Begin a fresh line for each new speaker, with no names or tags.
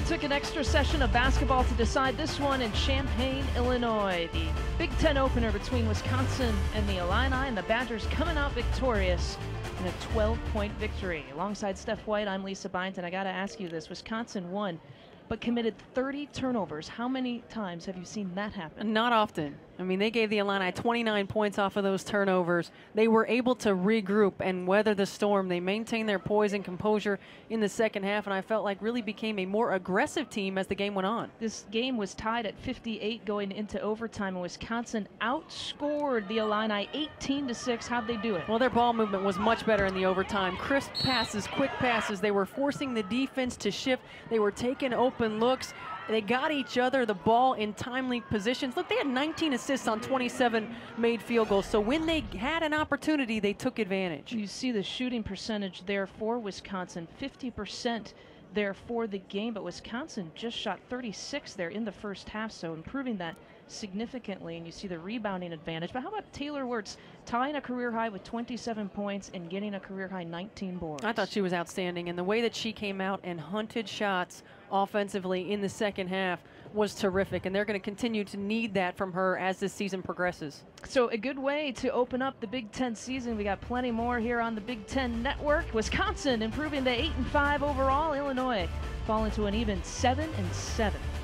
took an extra session of basketball to decide this one in Champaign, Illinois. The Big Ten opener between Wisconsin and the Illini, and the Badgers coming out victorious in a 12-point victory. Alongside Steph White, I'm Lisa Byington. I got to ask you this. Wisconsin won, but committed 30 turnovers. How many times have you seen that happen?
Not often. I mean, they gave the Illini 29 points off of those turnovers. They were able to regroup and weather the storm. They maintained their poise and composure in the second half, and I felt like really became a more aggressive team as the game went on.
This game was tied at 58 going into overtime, and Wisconsin outscored the Illini 18-6. How'd they do it?
Well, their ball movement was much better in the overtime. Crisp passes, quick passes. They were forcing the defense to shift. They were taking open looks. They got each other the ball in timely positions. Look, they had 19 assists on 27 made field goals. So when they had an opportunity, they took advantage.
You see the shooting percentage there for Wisconsin, 50% there for the game, but Wisconsin just shot 36 there in the first half, so improving that significantly, and you see the rebounding advantage. But how about Taylor Wirtz tying a career high with 27 points and getting a career high 19 boards?
I thought she was outstanding, and the way that she came out and hunted shots offensively in the second half was terrific, and they're going to continue to need that from her as this season progresses.
So a good way to open up the Big Ten season. We got plenty more here on the Big Ten Network. Wisconsin improving to 8-5 overall. Illinois falling to an even 7-7.